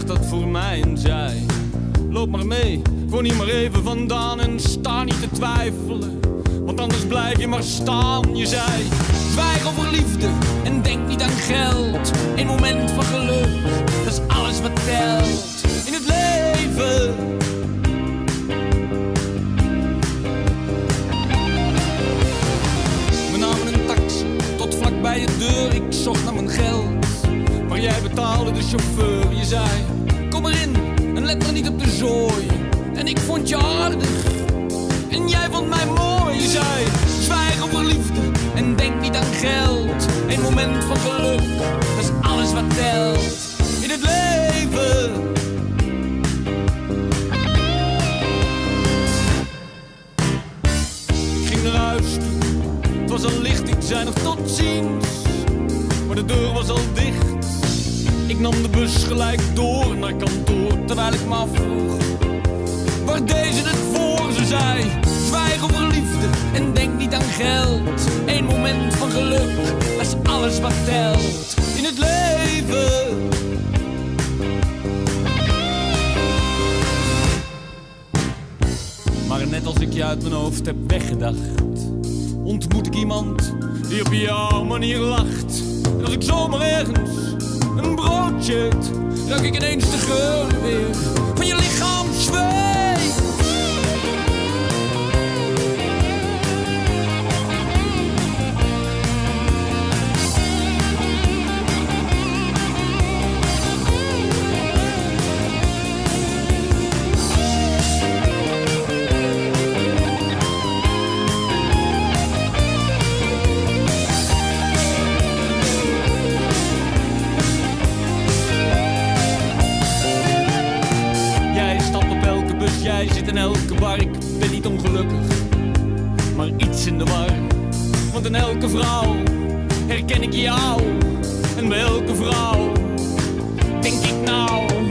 zag dat voor mij en zei: loop maar mee, ik woon hier maar even vandaan. En sta niet te twijfelen, want anders blijf je maar staan. Je zei: zwijg over liefde en denk niet aan geld. Een moment van geluk, dat is alles wat telt in het leven. We namen een taxi tot vlak bij je deur. Ik zocht naar mijn geld, maar jij betaalde de chauffeur. Je zei: kom erin en let maar niet op de zooi. En ik vond je aardig en jij vond mij mooi. Je zei: zwijg over liefde en denk niet aan geld. Een moment van geluk, dat is alles wat telt in het leven. Ik ging naar huis toe, het was al licht. Ik zei nog tot ziens, maar de deur was al dicht. Ik nam de bus gelijk door naar kantoor, terwijl ik me afvroeg: waar deze het voor? Ze zei: zwijg over liefde en denk niet aan geld. Een moment van geluk, dat is alles wat telt in het leven. Maar net als ik je uit mijn hoofd heb weggedacht, ontmoet ik iemand die op jouw manier lacht. En als ik zomaar ergens een broodje eet, ruik ik ineens de geur weer van je lichaam zweet. Jij zit in elke bar, ik ben niet ongelukkig, maar iets in de war. Want in elke vrouw herken ik jou, en bij elke vrouw denk ik nou: